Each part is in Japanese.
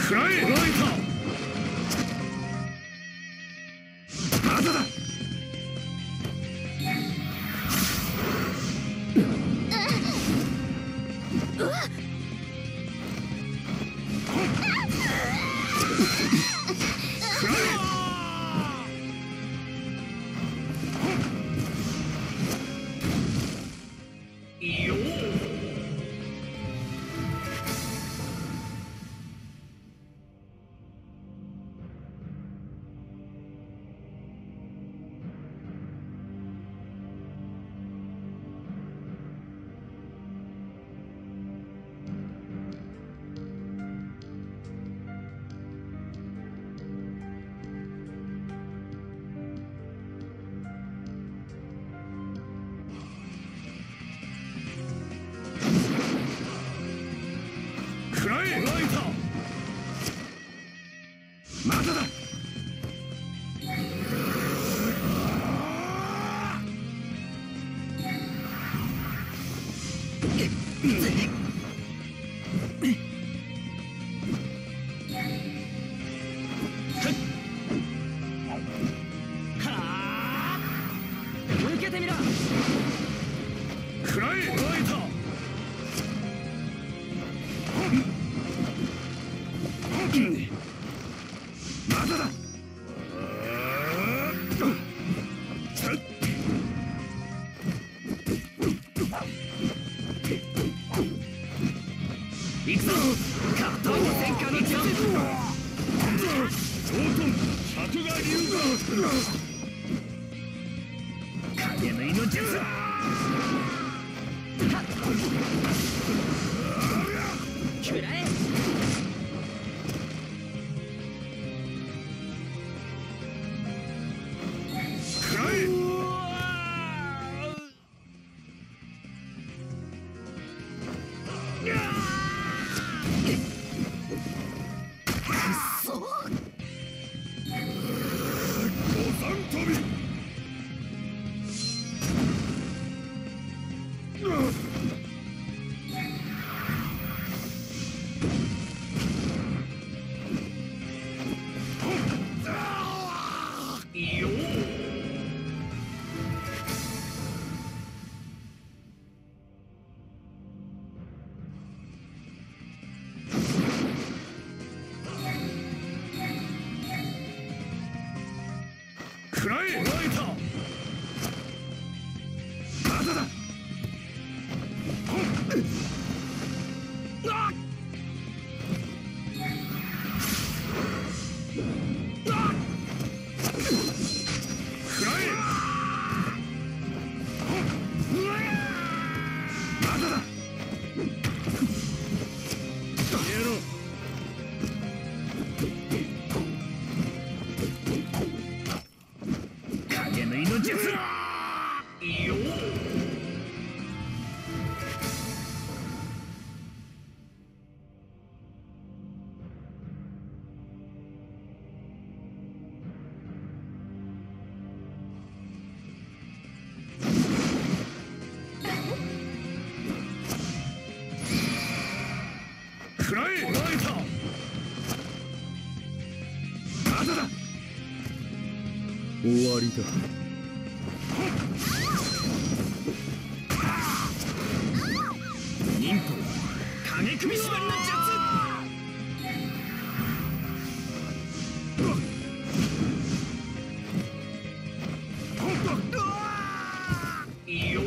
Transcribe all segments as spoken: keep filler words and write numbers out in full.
食らえ。ライター。まだだ。食らえ。ライター。まだだ。 受けてみろ。 食らえ。ライター。まだだ。行くぞ。カットの戦火の術。上等尺が流が。影縫いの術。食らえ。食らえ。食らえ。ライター。まだだ。あっ。食らえ。まだだ。やろう。影縫いの術。よっ。食らえ。ライター。まだだ。終わりだ。忍法影首縛りの術。よっ。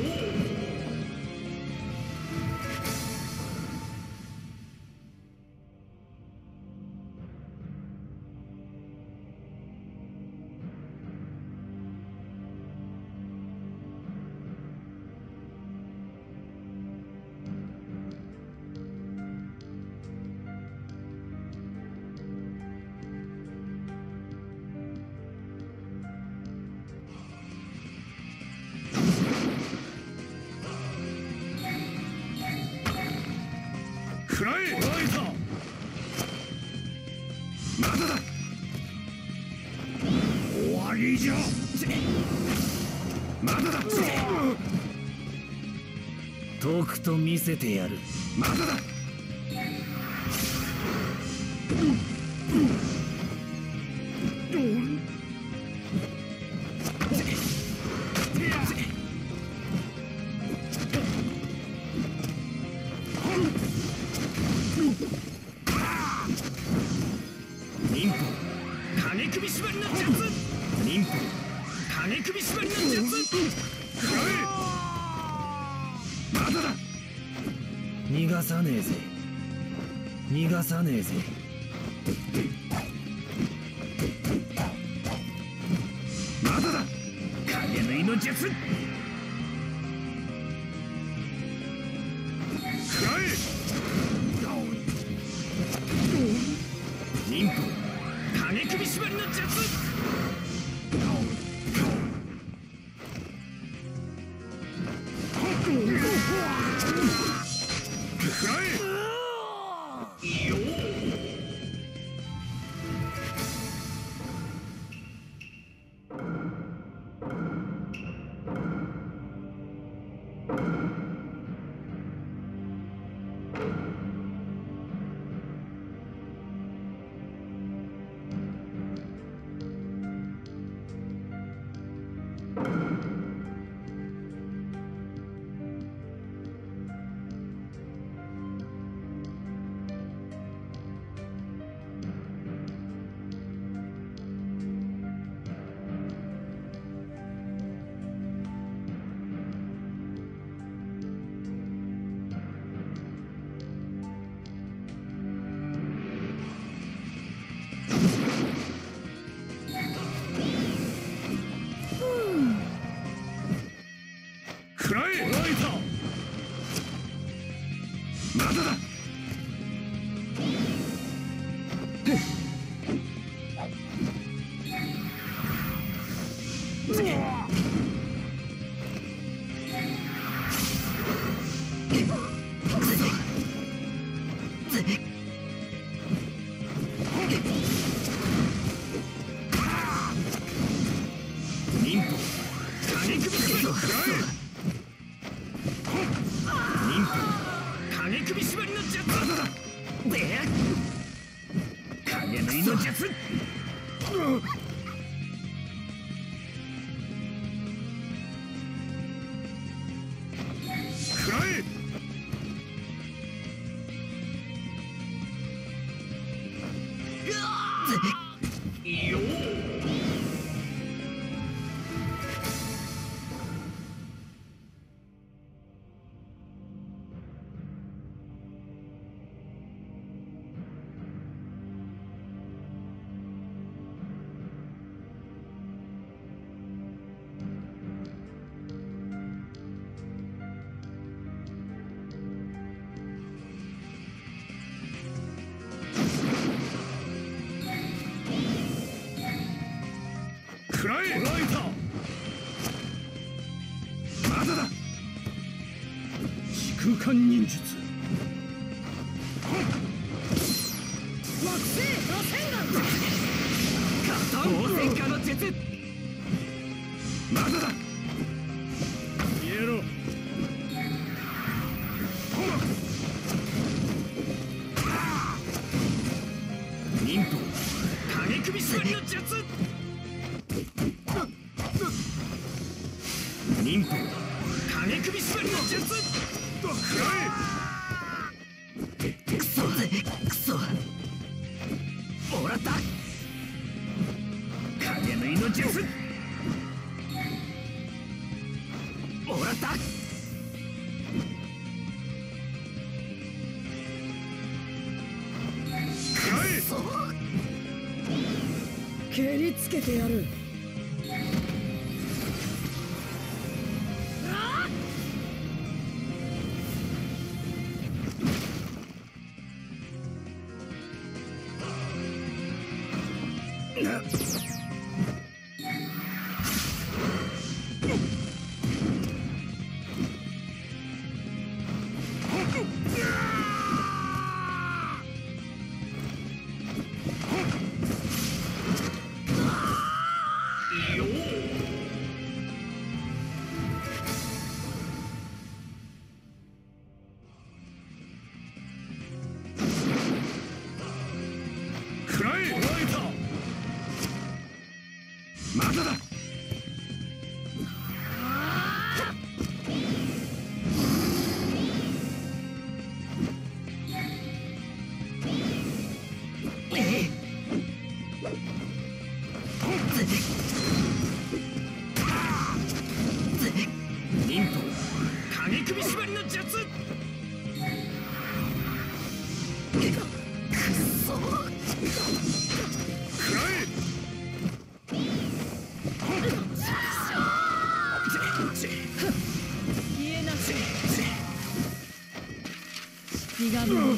食らえ。ライター。まだだ。終わりじゃ。まだだ。とくと見せてやる。まだだ。 忍法金首縛りの術。忍法金首縛りの術。まだだ。逃がさねえぜ。逃がさねえぜ。まだだ。影縫いの術。食らえ。忍法金首縛りの術。食らえ。よー。食らえ。開いた。まだだ。忍法金首縛りの食らえ。忍法金首縛りの術。まだだ。で影縫いの術。食らえ。よー。食らえ。開いた。まだだ。時空間忍術。惑星螺旋丸。ガタン光線化の術。まだだ。消えろ。忍法金首縛りの術。忍法金首縛りの術。食らえ。クソクソ。もらった。影縫いの術。もらった。食らえ。 蹴りつけてやる。 食らえ。開いた。 気がのうまい。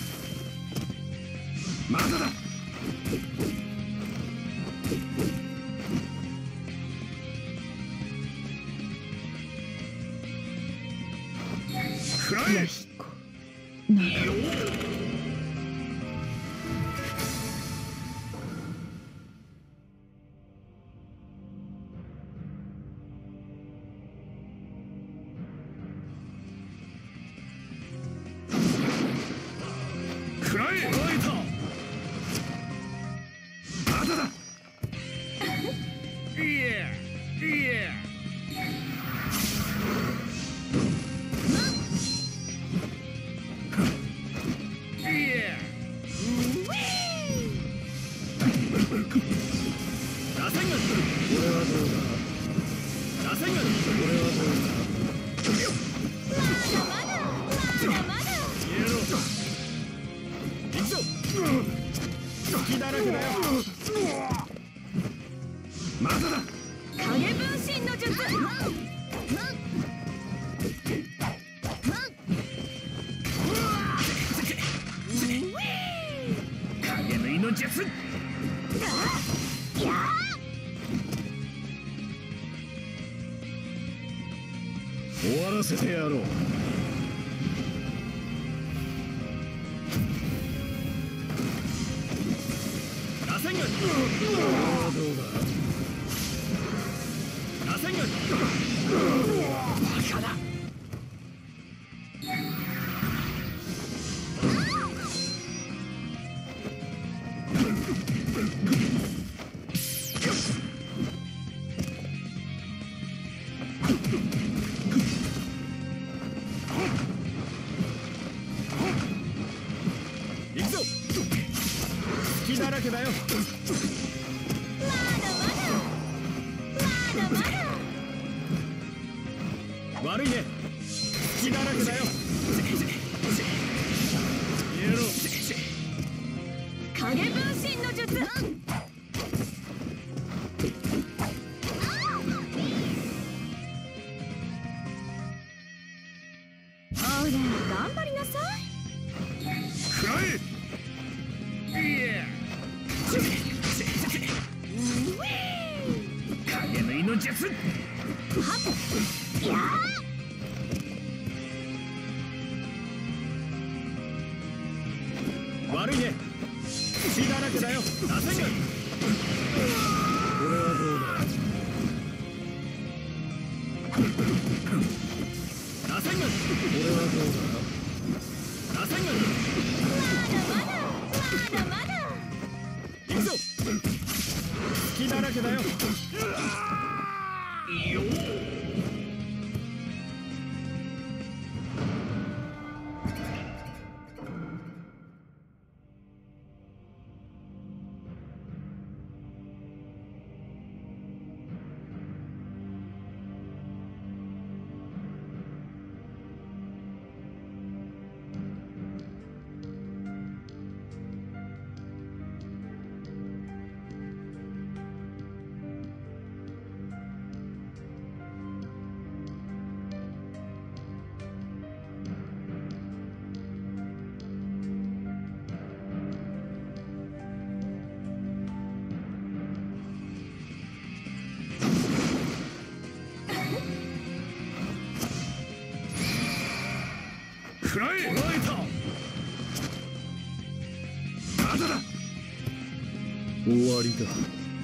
まだだ。くらえ。 なる。 くらえ。動いた。まだだ。いえいえ。まだだ。 影分身の術。 影縫いの術。終わらせてやろう。螺旋が。これはどうだ。螺旋が。バカだ。行くぞ。隙だらけだよ。 まだまだまだまだ。 悪いね。隙だらけだよ。イエロー。 影分身の術。ほら頑張りなさい。 くらえ。いや。影縫いの術。 はっ。やー。悪いね。血だらけだよ。螺旋が。これはどうだ。螺旋が。これはどうだ。螺旋が。 まだまだまだまだ。 行くぞ。血だらけだよ。くらえ。捉えた。まだだ。終わりだ。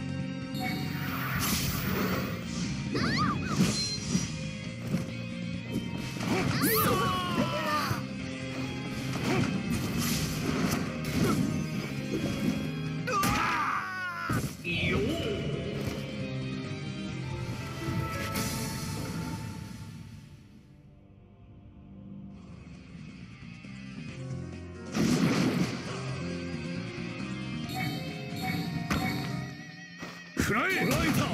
くらえ。捉えた。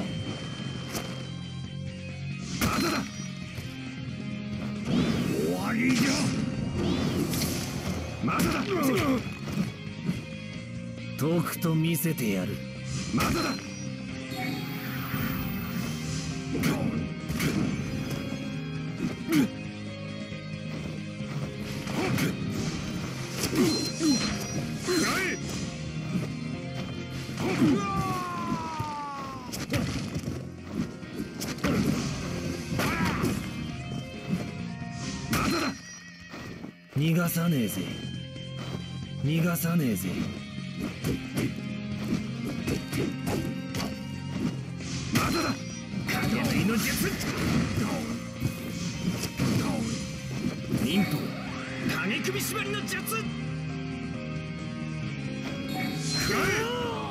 まだだ。終わりじゃ。まだだ。とくと見せてやる。まだだ。 逃がさねえぜ。逃がさねえぜ。まだだ。影縫いの術。忍法影首縛りの術。食らえ。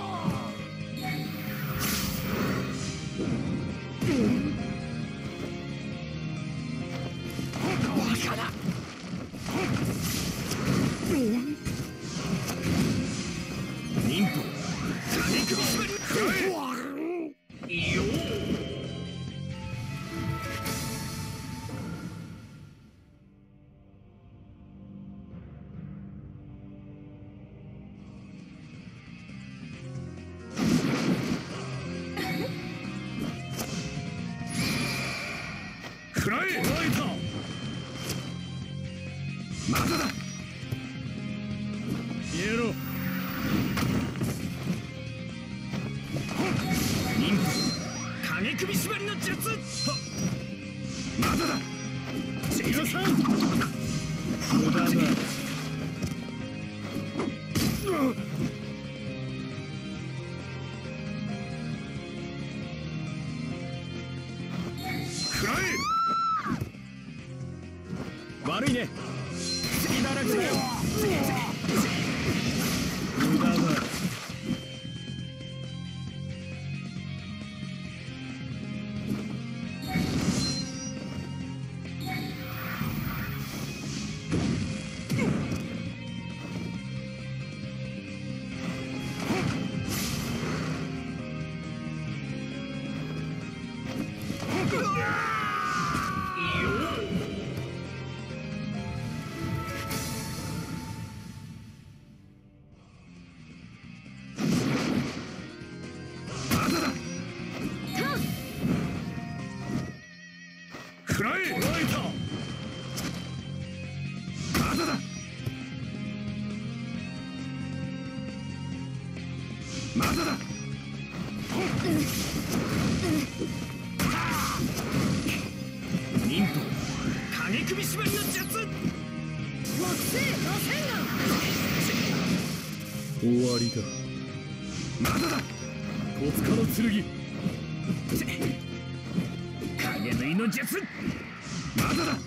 バカだ。忍法影首縛りの食らえ。いいよ。食らえ。まだだ。消えろ。忍法影首縛りの術。まだだ。千代さん無駄だ。食らえ。悪いね。次だらけだよ。無駄だ。食らえ。まだだ。まだだ。忍法影首縛りの術。惑星螺旋丸。終わりだ。まだだ。戸塚の剣。影縫いの術。まだだ。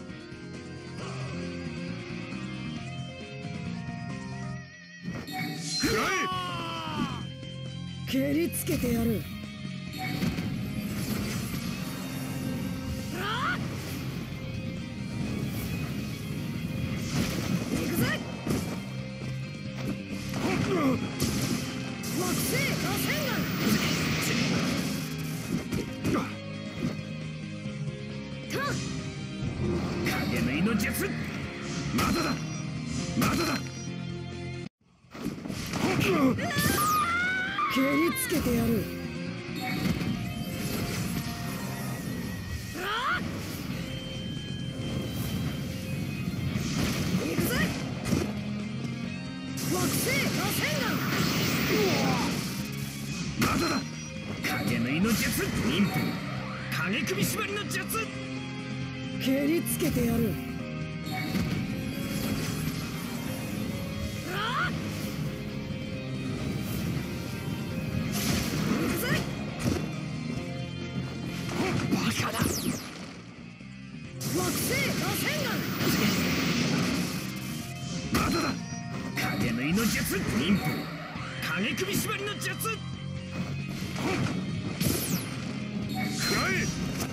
食らえ。蹴りつけてやる。行くぜ。惑星螺旋丸。影縫いの術。まだだ。まだだ。蹴りつけてやる。行くぜ。惑星螺旋丸。まだだ。影縫いの術。忍法影首縛りの術。蹴りつけてやる。バカだ。惑星螺旋丸。まだだ。影縫いの術。忍法影首縛りの術。食らえ。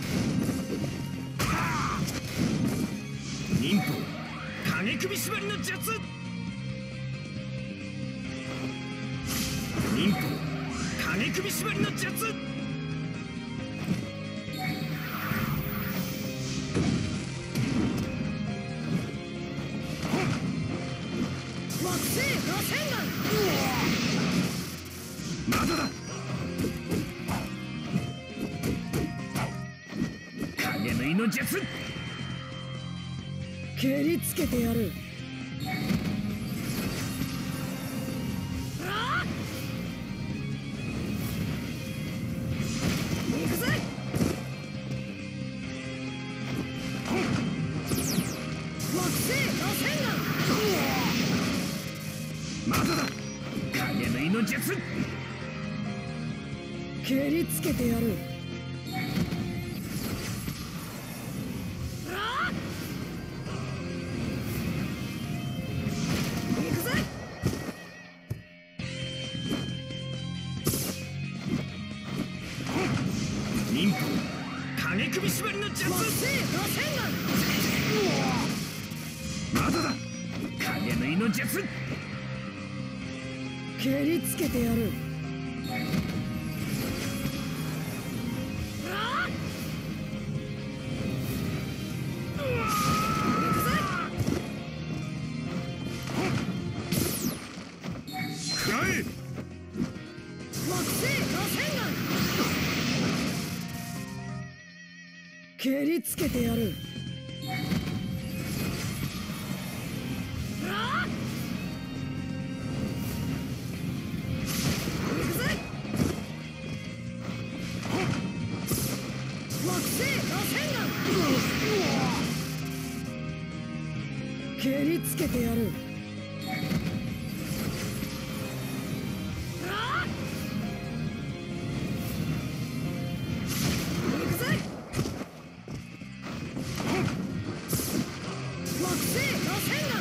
忍法影首縛りの術。忍法影首縛りの術。惑星螺旋丸。まだだ。影縫いの術。蹴りつけてやる。行くぜ。惑星螺旋丸。まだだ。影縫いの術。蹴りつけてやる。行くぜ。忍法影首縛りの術。まだだ。影縫いの術。蹴りつけてやる。蹴りつけてやる。蹴りつけてやる。蹴